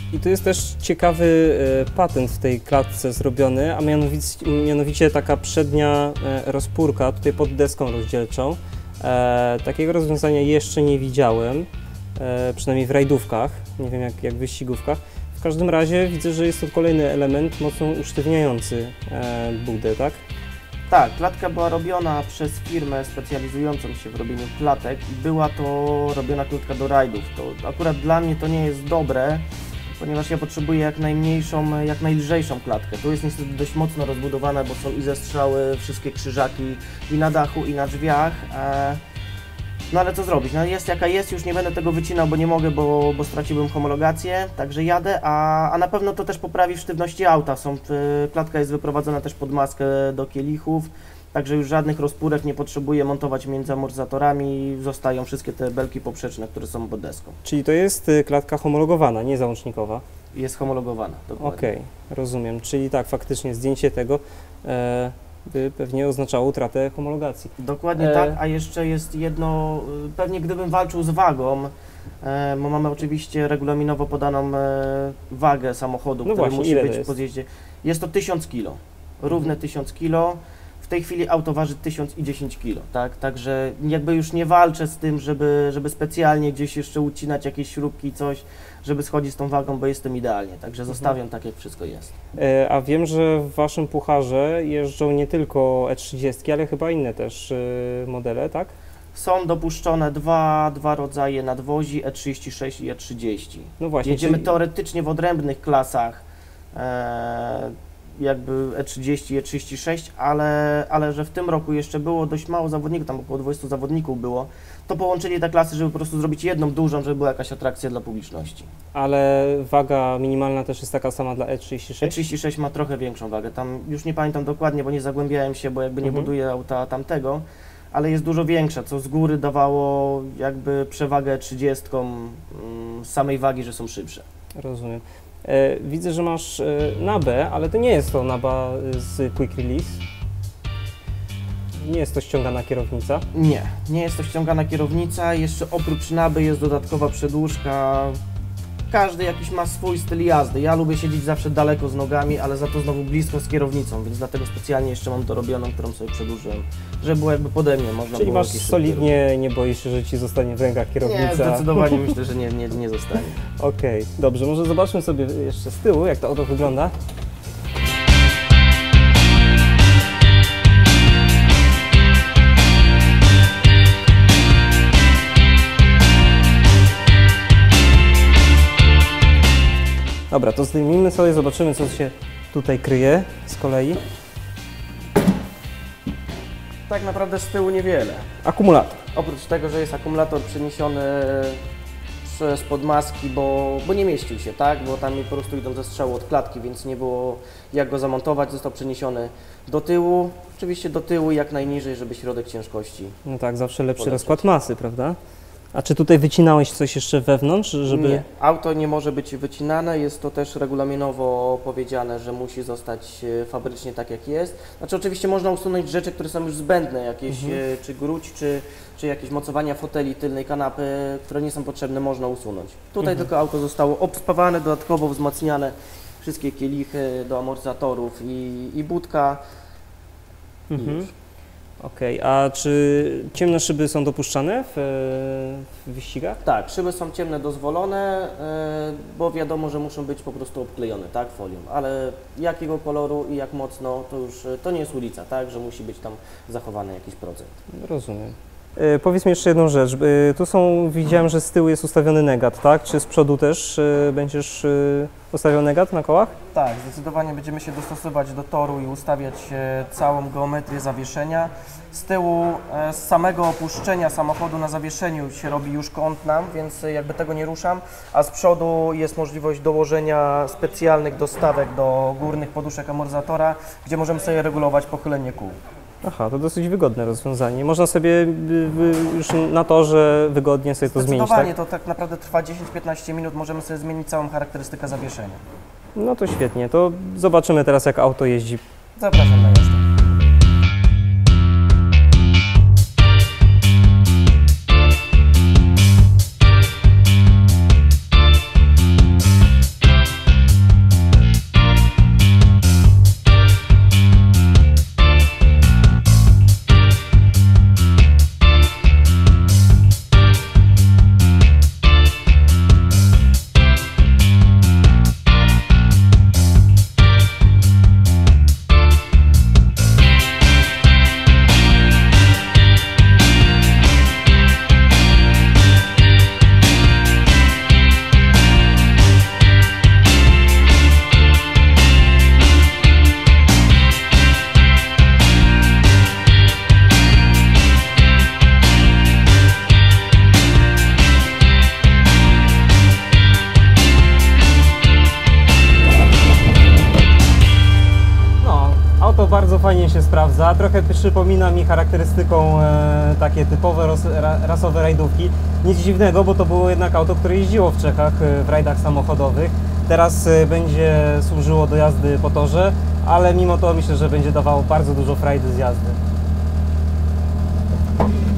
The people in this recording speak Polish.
I tu jest też ciekawy patent w tej klatce zrobiony, a mianowicie taka przednia rozpórka tutaj pod deską rozdzielczą. Takiego rozwiązania jeszcze nie widziałem, przynajmniej w rajdówkach, nie wiem jak w wyścigówkach. W każdym razie widzę, że jest to kolejny element mocno usztywniający budę, tak? Tak, klatka była robiona przez firmę specjalizującą się w robieniu klatek i była to robiona klatka do rajdów. To akurat dla mnie to nie jest dobre, ponieważ ja potrzebuję jak najmniejszą, jak najlżejszą klatkę. Tu jest niestety dość mocno rozbudowana, bo są i zestrzały, wszystkie krzyżaki i na dachu, i na drzwiach. No ale co zrobić? No jest jaka jest, już nie będę tego wycinał, bo nie mogę, bo straciłbym homologację, także jadę, a na pewno to też poprawi sztywności auta. Klatka jest wyprowadzona też pod maskę do kielichów, także już żadnych rozpórek nie potrzebuję montować między amortyzatorami, zostają wszystkie te belki poprzeczne, które są pod deską. Czyli to jest klatka homologowana, nie załącznikowa? Jest homologowana, dokładnie. Okej, rozumiem, czyli tak, faktycznie zdjęcie tego by pewnie oznaczało utratę homologacji. Dokładnie tak, a jeszcze jest jedno, pewnie gdybym walczył z wagą, bo mamy oczywiście regulaminowo podaną wagę samochodu, No który właśnie, musi być jest? po zjeździe. Jest to 1000 kg, równe 1000 kg. W tej chwili auto waży 1010 kg, tak? Także jakby już nie walczę z tym, żeby specjalnie gdzieś jeszcze ucinać jakieś śrubki, coś, żeby schodzić z tą wagą, bo jestem idealnie, także zostawiam tak, jak wszystko jest. A wiem, że w Waszym pucharze jeżdżą nie tylko E30, ale chyba inne też modele, tak? Są dopuszczone dwa rodzaje nadwozi, E36 i E30. No właśnie. Jedziemy teoretycznie w odrębnych klasach, jakby E30 i E36, ale że w tym roku jeszcze było dość mało zawodników, tam około 20 zawodników było, to połączyli te klasy, żeby po prostu zrobić jedną dużą, żeby była jakaś atrakcja dla publiczności. Ale waga minimalna też jest taka sama dla E36? E36 ma trochę większą wagę, tam już nie pamiętam dokładnie, bo nie zagłębiałem się, bo jakby nie buduję auta tamtego, ale jest dużo większa, co z góry dawało jakby przewagę 30 z samej wagi, że są szybsze. Rozumiem. Widzę, że masz nabę, ale to nie jest to naba z Quick Release. Nie jest to ściągana kierownica? Nie jest to ściągana kierownica, jeszcze oprócz naby jest dodatkowa przedłużka. Każdy jakiś ma swój styl jazdy. Ja lubię siedzieć zawsze daleko z nogami, ale za to znowu blisko z kierownicą, więc dlatego specjalnie jeszcze mam to robioną, którą sobie przedłużyłem, żeby było jakby pode mnie można Czyli było masz solidnie, nie boisz się, że Ci zostanie w rękach kierownica? Nie, zdecydowanie myślę, że nie zostanie. Okej, dobrze, może zobaczmy sobie jeszcze z tyłu, jak to auto wygląda. Dobra, to zdejmijmy sobie, zobaczymy, co się tutaj kryje z kolei. Tak naprawdę z tyłu niewiele. Akumulator. Oprócz tego, że jest akumulator przeniesiony spod maski, bo nie mieścił się, tak? Bo tam po prostu idą ze strzału od klatki, więc nie było jak go zamontować. Został przeniesiony do tyłu, oczywiście do tyłu jak najniżej, żeby środek ciężkości. No tak, zawsze lepszy rozkład masy, prawda? A czy tutaj wycinałeś coś jeszcze wewnątrz, żeby... Nie, auto nie może być wycinane, jest to też regulaminowo powiedziane, że musi zostać fabrycznie tak jak jest. Znaczy oczywiście można usunąć rzeczy, które są już zbędne, jakieś czy gruć, czy jakieś mocowania foteli, tylnej kanapy, które nie są potrzebne, można usunąć. Tutaj tylko auto zostało obspawane, dodatkowo wzmacniane, wszystkie kielichy do amortyzatorów i budka. I już. Okej, a czy ciemne szyby są dopuszczane w wyścigach? Tak, szyby są ciemne dozwolone, bo wiadomo, że muszą być po prostu obklejone, tak, folią, ale jakiego koloru i jak mocno, to nie jest ulica, tak, że musi być tam zachowany jakiś procent. Rozumiem. Powiedz mi jeszcze jedną rzecz. Tu widziałem, że z tyłu jest ustawiony negat, tak? Czy z przodu też będziesz ustawiał negat na kołach? Tak, zdecydowanie będziemy się dostosować do toru i ustawiać całą geometrię zawieszenia. Z tyłu, z samego opuszczenia samochodu na zawieszeniu się robi już kąt nam, więc jakby tego nie ruszam, a z przodu jest możliwość dołożenia specjalnych dostawek do górnych poduszek amortyzatora, gdzie możemy sobie regulować pochylenie kół. Aha, to dosyć wygodne rozwiązanie. Można sobie już na torze wygodnie sobie to zmienić, tak? Zdecydowanie, to tak naprawdę trwa 10-15 minut, możemy sobie zmienić całą charakterystykę zawieszenia. No to świetnie, to zobaczymy teraz, jak auto jeździ. Zapraszam na jazdę. bardzo fajnie się sprawdza, trochę przypomina mi charakterystyką takie typowe rasowe rajdówki. Nic dziwnego, bo to było jednak auto, które jeździło w Czechach w rajdach samochodowych. Teraz będzie służyło do jazdy po torze, ale mimo to myślę, że będzie dawało bardzo dużo frajdy z jazdy.